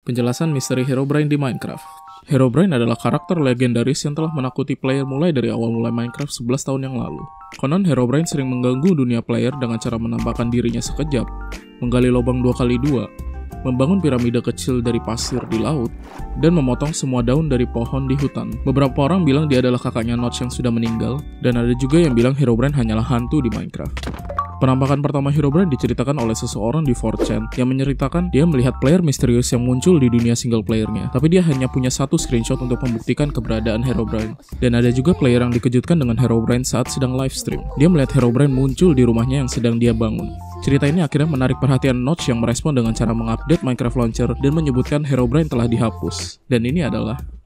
Penjelasan misteri Herobrine di Minecraft. Herobrine adalah karakter legendaris yang telah menakuti player mulai dari awal mulai Minecraft 11 tahun yang lalu. Konon Herobrine sering mengganggu dunia player dengan cara menampakkan dirinya sekejap, menggali lubang 2x2, membangun piramida kecil dari pasir di laut, dan memotong semua daun dari pohon di hutan. Beberapa orang bilang dia adalah kakaknya Notch yang sudah meninggal, dan ada juga yang bilang Herobrine hanyalah hantu di Minecraft. Penampakan pertama Herobrine diceritakan oleh seseorang di 4chan yang menceritakan dia melihat player misterius yang muncul di dunia single playernya, tapi dia hanya punya satu screenshot untuk membuktikan keberadaan Herobrine. Dan ada juga player yang dikejutkan dengan Herobrine saat sedang live stream. Dia melihat Herobrine muncul di rumahnya yang sedang dia bangun. Cerita ini akhirnya menarik perhatian Notch yang merespon dengan cara mengupdate Minecraft Launcher dan menyebutkan Herobrine telah dihapus. Dan ini adalah